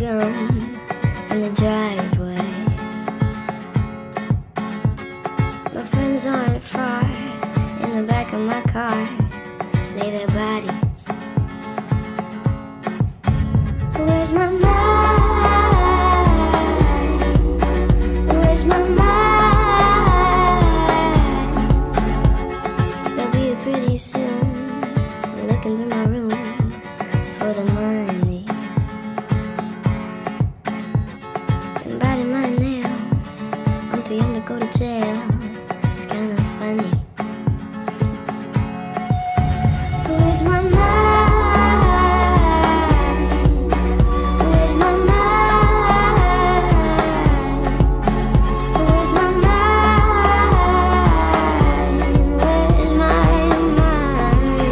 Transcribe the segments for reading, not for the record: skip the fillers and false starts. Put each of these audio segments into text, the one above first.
gum in the driveway. My friends aren't far in the back of my car, lay their bodies. Where's my mind? Where's my mind? They'll be here pretty soon, looking through my room for the money and biting my nails. I'm too young to go to jail. It's kind of funny. Where's my mind? Where's my mind? Where's my mind? Where's my mind?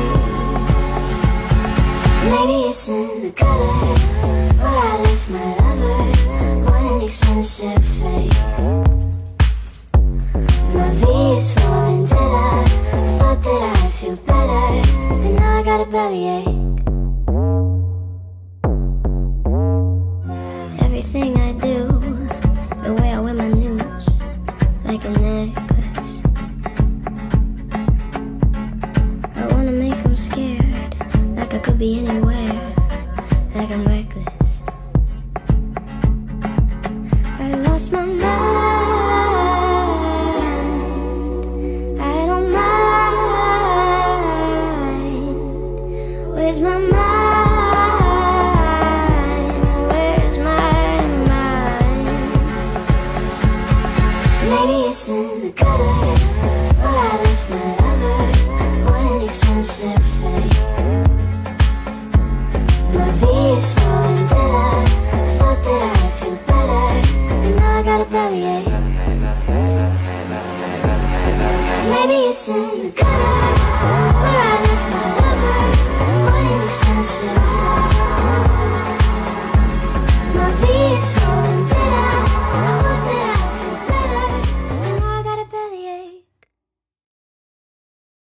Maybe it's in the gutter where I left my lover on an expensive fate. My V is for vendetta. I thought that I'd feel better, and now I got a bellyache. Everything I do, the way I wear my news, like a necklace. I wanna make them scared, like I could be anywhere, like I'm reckless. I lost my mind. I don't mind. Where's my mind? Where's my mind? Maybe it's in the gutter where I left my lover on an expensive fate. My V is for vendetta. I thought that I'd feel better, and now I got a bellyache. Maybe it's in the gutter.